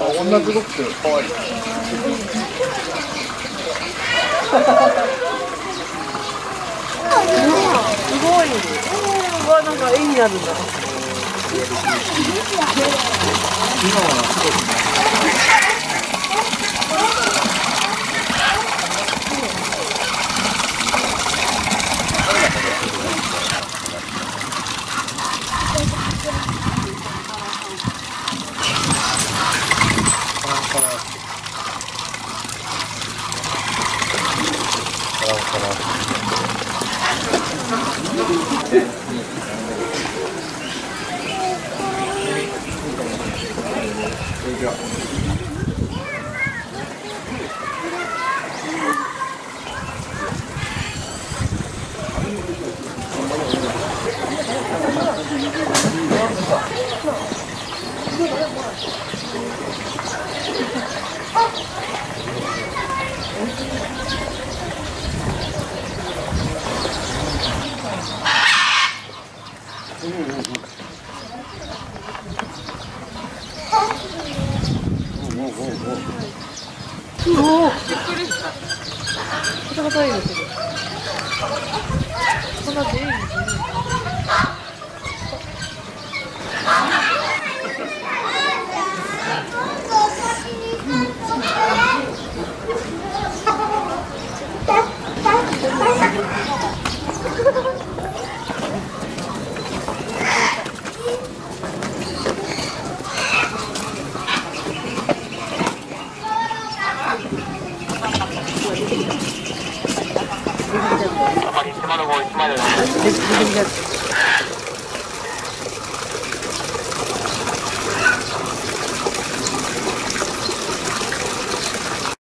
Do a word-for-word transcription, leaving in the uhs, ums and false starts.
こんなすごくて可愛い。すごい。うわ、なんか絵になるんだ。 今はすごいね。 おお、びっくりした。カタカタいいですけど。こんなでいいんですね。 いつまでもいつまでも。